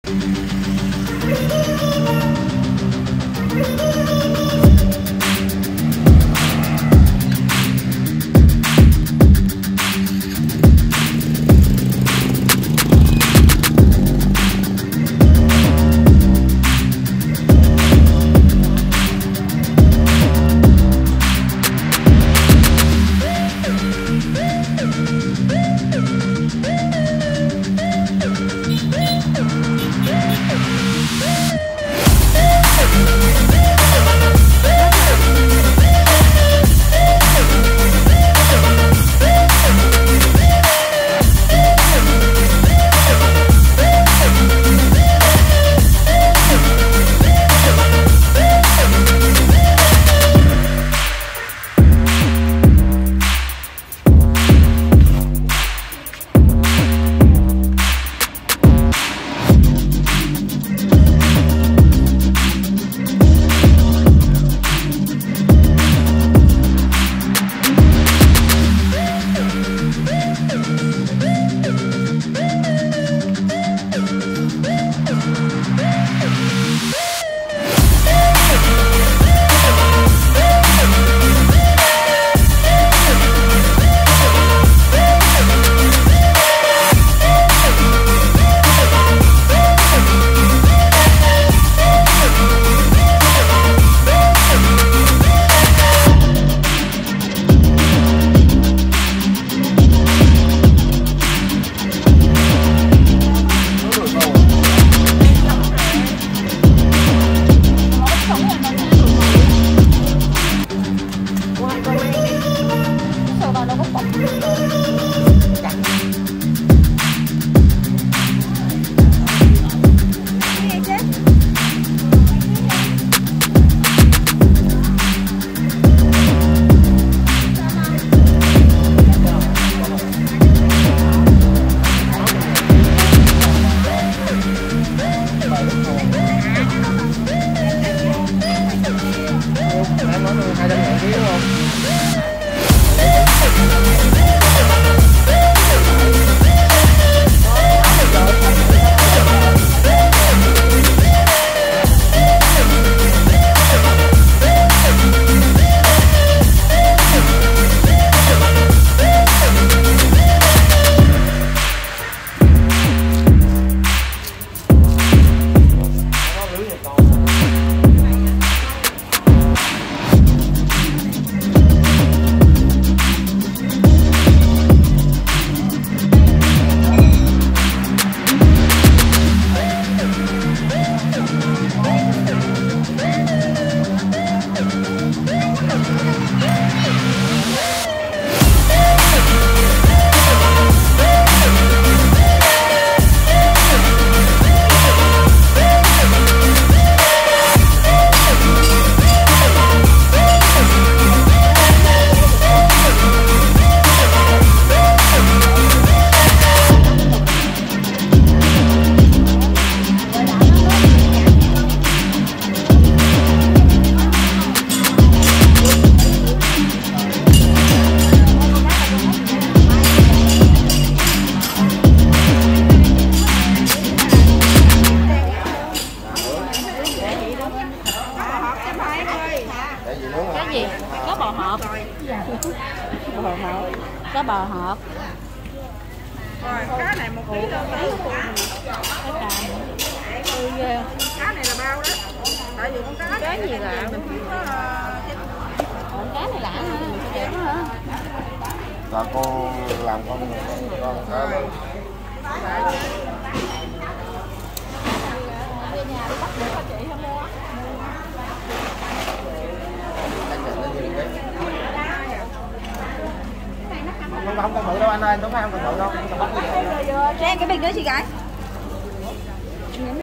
Có bò hộp. Rồi, cá này 1 kg đâu đấy. Cá này là bao đó. Tại vì con cá gì lạ. Con cá này lạ hả? Đẹp quá hả? Là cô làm con cá này. Về nhà đi bắt được hả chị hả mua? Không cần bự đâu anh ơi, không phải không cần bự đâu. Xem cái bình nữa chị gái.